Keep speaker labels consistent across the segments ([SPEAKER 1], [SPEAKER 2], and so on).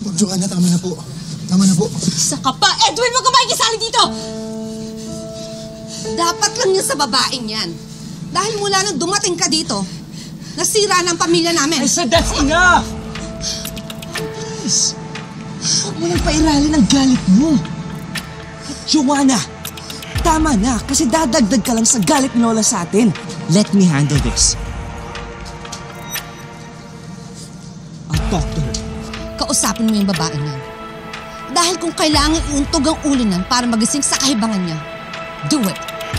[SPEAKER 1] Joanna, tama na po. Tama na po.
[SPEAKER 2] Isa ka pa! Edwin, huwag ka makikisali dito! Dapat lang yan sa babaeng yan. Dahil mula nang dumating ka dito, nasira ng pamilya namin.
[SPEAKER 3] I said that's enough! Please, huwag mo nang pairali ng galit mo. Joanna, tama na kasi dadagdag ka lang sa galit ni Lola sa atin. Let me handle this. I'll talk to her.
[SPEAKER 2] Kausapin mo yung babaeng yan. Dahil kung kailangan iuntog ang ulo niyan para magising sa kahibangan niya, do it.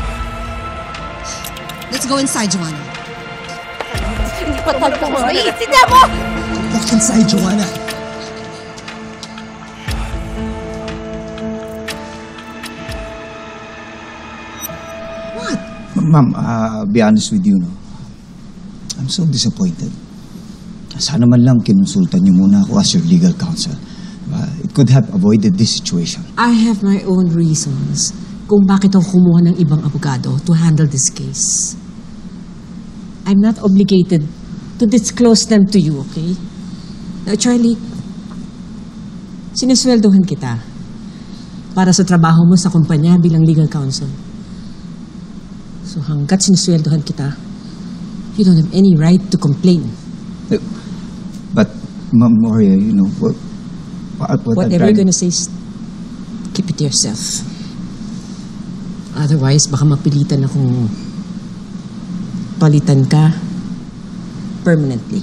[SPEAKER 2] Let's go inside, Joanna.
[SPEAKER 4] Hindi pa talaga mo maiisip mo!
[SPEAKER 3] Walk inside, Joanna. What?
[SPEAKER 5] Ma'am, be honest with you, no? I'm so disappointed. Sana man lang kinonsultan niyo muna ako as your legal counsel. It could have avoided this situation.
[SPEAKER 6] I have my own reasons kung bakit ako kumuha ng ibang abogado to handle this case. I'm not obligated to disclose them to you, okay? Now, Charlie, sinusweldohan kita para sa trabaho mo sa kumpanya bilang legal counsel. So hanggat sinusweldohan kita, you don't have any right to complain.
[SPEAKER 5] But, Ma'am Moria, you know,
[SPEAKER 6] whatever you're gonna say, keep it to yourself. Otherwise, baka mapilitan akong palitan ka permanently.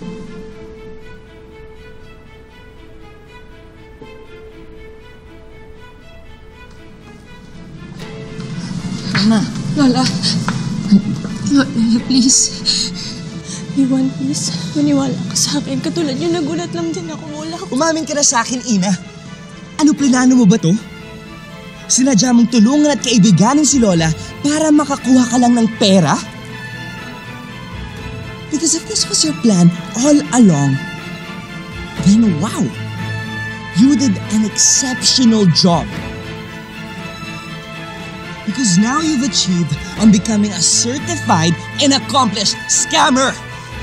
[SPEAKER 2] Mama.
[SPEAKER 4] Lola. Lola, please. Iwan, please. Maniwala ka sa akin. Katulad niyo, nagulat lang din ako. Wala ako.
[SPEAKER 3] Umamin ka na sa akin, Ina. Ano plano mo ba to? Sinadya mong tulungan at kaibiganin si Lola para makakuha ka lang ng pera? Because if this was your plan all along, then wow, you did an exceptional job. Because now you've achieved on becoming a certified and accomplished scammer.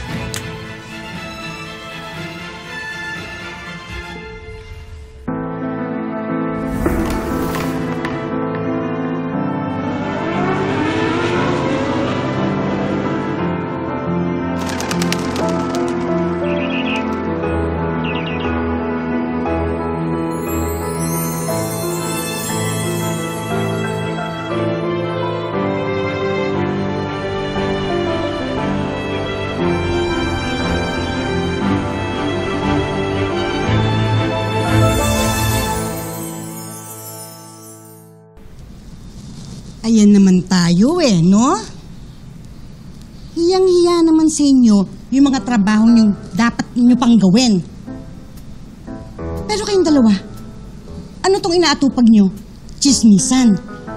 [SPEAKER 7] Ayan naman tayo no? Hiyang-hiya naman sa inyo yung mga trabaho nyo dapat ninyo pang gawin. Pero kayong dalawa, ano tong inaatupag nyo? Chismisan.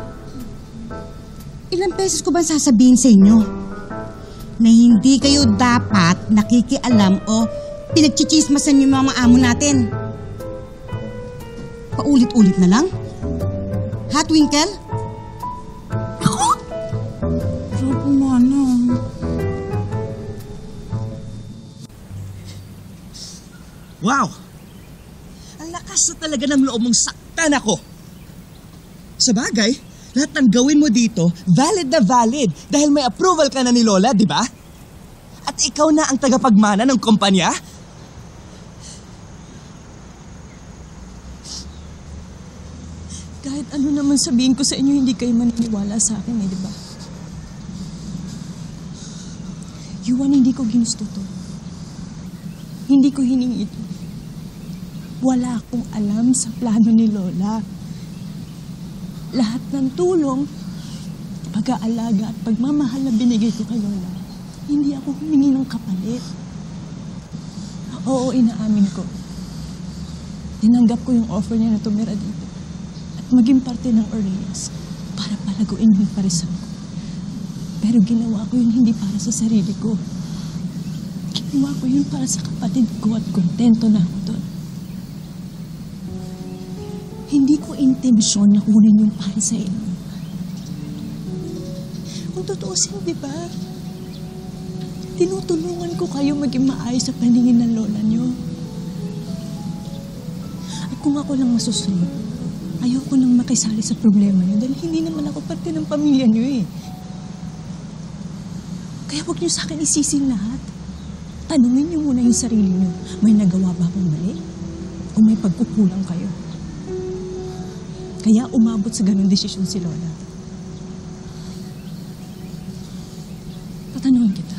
[SPEAKER 7] Ilang beses ko ba sasabihin sa inyo na hindi kayo dapat nakikialam o pinagchichismasan yung mga amo natin? Paulit-ulit na lang? Ha, Twinkle?
[SPEAKER 3] Wow! Ang lakas na talaga ng loob mong saktan ako. Sa bagay, lahat ng gawin mo dito, valid na valid dahil may approval ka na ni Lola, di ba? At ikaw na ang tagapagmana ng kumpanya?
[SPEAKER 4] Kahit ano naman sabihin ko sa inyo, hindi kayo maniniwala sa akin di ba? Yuan, hindi ko ginusto to. Hindi ko hiningi ito. Wala akong alam sa plano ni Lola. Lahat ng tulong, pag-aalaga at pagmamahal na binigay ko kay Lola, hindi ako humingi ng kapalit. Oo, inaamin ko. Tinanggap ko yung offer niya na tumira dito at maging parte ng Orleans para palaguin yung parisan ko. Pero ginawa ko yun hindi para sa sarili ko. Ginawa ko yun para sa kapatid ko at kontento na ako doon. Hindi ko intensyon na kunin yung para sa inyo. Kung tutuusin, di ba? Tinutulungan ko kayo maging maayos sa paningin ng lola niyo. kung ako lang masusunod, ayoko nang makisali sa problema niyo dahil hindi naman ako parte ng pamilya niyo eh. Kaya huwag niyo sa akin isising lahat. Tanungin niyo muna yung sarili niyo. May nagawa ba akong mali? O may pagkukulang kayo? Kaya umabot sa ganung desisyon si Lola. Tatanungin kita.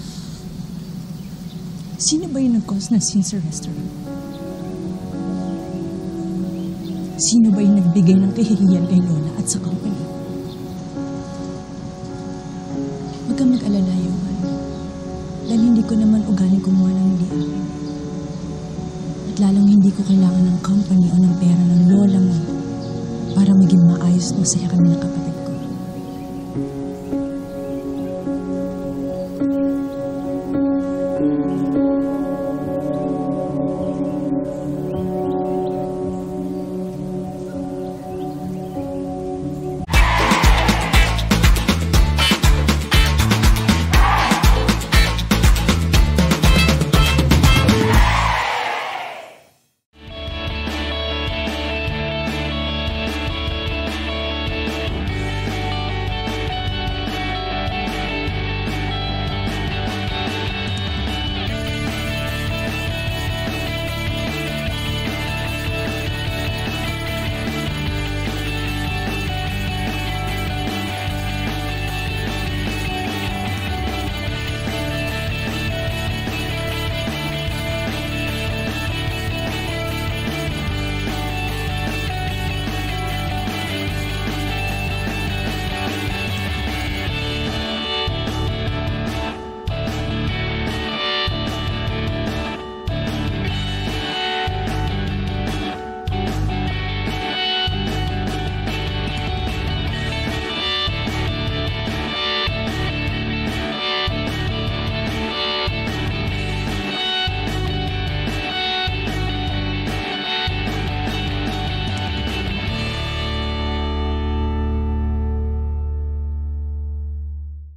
[SPEAKER 4] Sino ba yung nag-cause ng scene sa restaurant? Sino ba yung nagbigay ng kahihiyan kay Lola at sa company? Huwag kang mag-alala, Johan. Dahil hindi ko naman ugaling kumuha ng hindi akin. At lalong hindi ko kailangan ng company o ng pera ng lola mo para maging maayos na masaya kami ng kapatid.